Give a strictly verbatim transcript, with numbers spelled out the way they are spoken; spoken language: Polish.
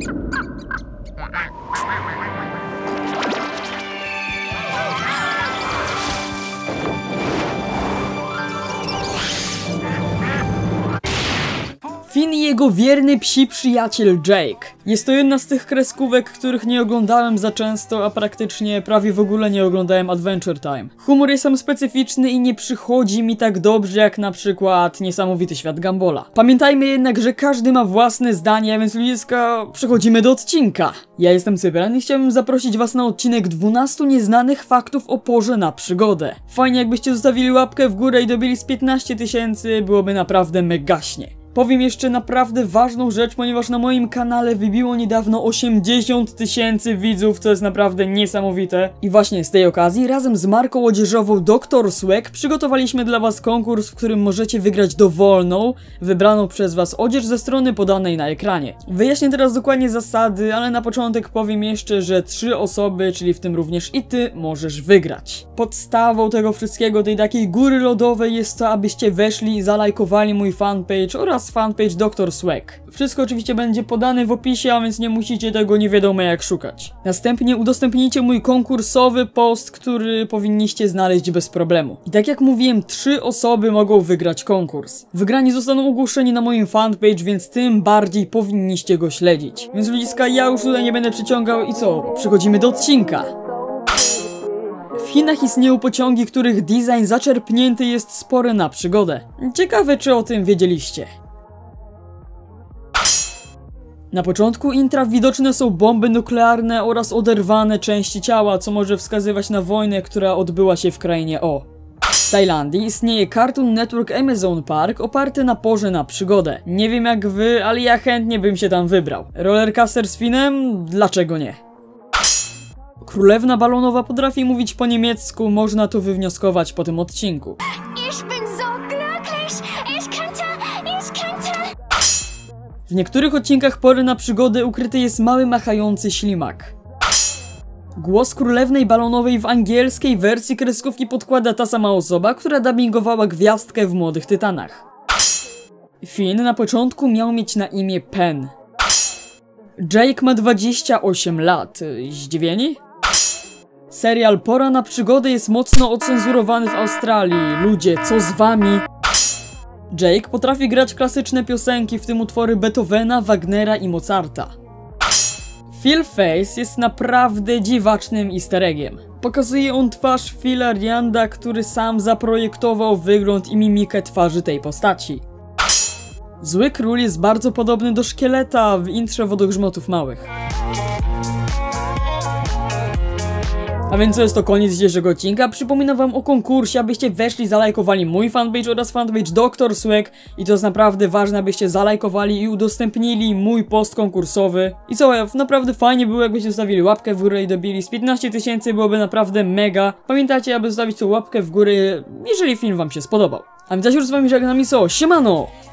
Finn i jego wierny psi przyjaciel Jake. Jest to jedna z tych kreskówek, których nie oglądałem za często, a praktycznie prawie w ogóle nie oglądałem Adventure Time. Humor jest tam specyficzny i nie przychodzi mi tak dobrze jak na przykład Niesamowity Świat Gumballa. Pamiętajmy jednak, że każdy ma własne zdanie, więc ludziska, przechodzimy do odcinka. Ja jestem Cyprian i chciałbym zaprosić was na odcinek dwunastu nieznanych faktów o porze na przygodę. Fajnie jakbyście zostawili łapkę w górę i dobili z piętnaście tysięcy, byłoby naprawdę megaśnie. Powiem jeszcze naprawdę ważną rzecz, ponieważ na moim kanale wybiło niedawno osiemdziesiąt tysięcy widzów, co jest naprawdę niesamowite. I właśnie z tej okazji, razem z marką odzieżową doktor Swag przygotowaliśmy dla was konkurs, w którym możecie wygrać dowolną, wybraną przez was odzież ze strony podanej na ekranie. Wyjaśnię teraz dokładnie zasady, ale na początek powiem jeszcze, że trzy osoby, czyli w tym również i ty, możesz wygrać. Podstawą tego wszystkiego, tej takiej góry lodowej jest to, abyście weszli i zalajkowali mój fanpage oraz fanpage doktor Swag. Wszystko oczywiście będzie podane w opisie, a więc nie musicie tego nie wiadomo jak szukać. Następnie udostępnijcie mój konkursowy post, który powinniście znaleźć bez problemu. I tak jak mówiłem, trzy osoby mogą wygrać konkurs. Wygrani zostaną ogłoszeni na moim fanpage, więc tym bardziej powinniście go śledzić. Więc ludziska, ja już tutaj nie będę przyciągał i co? Przechodzimy do odcinka. W Chinach istnieją pociągi, których design zaczerpnięty jest spory na przygodę. Ciekawe, czy o tym wiedzieliście. Na początku intra widoczne są bomby nuklearne oraz oderwane części ciała, co może wskazywać na wojnę, która odbyła się w krainie O. W Tajlandii istnieje Cartoon Network Amazon Park oparty na porze na przygodę. Nie wiem jak wy, ale ja chętnie bym się tam wybrał. Rollercoaster z Finnem? Dlaczego nie? Królewna balonowa potrafi mówić po niemiecku, można to wywnioskować po tym odcinku. W niektórych odcinkach Pory na przygodę ukryty jest mały machający ślimak. Głos królewnej balonowej w angielskiej wersji kreskówki podkłada ta sama osoba, która dubbingowała gwiazdkę w Młodych Tytanach. Finn na początku miał mieć na imię Pen. Jake ma dwadzieścia osiem lat. Zdziwieni? Serial Pora na przygodę jest mocno ocenzurowany w Australii. Ludzie, co z wami? Jake potrafi grać klasyczne piosenki, w tym utwory Beethovena, Wagnera i Mozarta. Phil Face jest naprawdę dziwacznym easter eggiem. Pokazuje on twarz Phila Ryanda, który sam zaprojektował wygląd i mimikę twarzy tej postaci. Zły Król jest bardzo podobny do szkieleta w intrze Wodogrzmotów Małych. A więc to jest to koniec dzisiejszego odcinka. Przypominam wam o konkursie, abyście weszli, zalajkowali mój fanpage oraz fanpage doktor Swag. I to jest naprawdę ważne, abyście zalajkowali i udostępnili mój post konkursowy. I co, naprawdę fajnie było, jakbyście zostawili łapkę w górę i dobili z piętnaście tysięcy, byłoby naprawdę mega. Pamiętajcie, aby zostawić tą łapkę w górę, jeżeli film wam się spodobał. A więc ja się już z wami żegnam i co, siemano!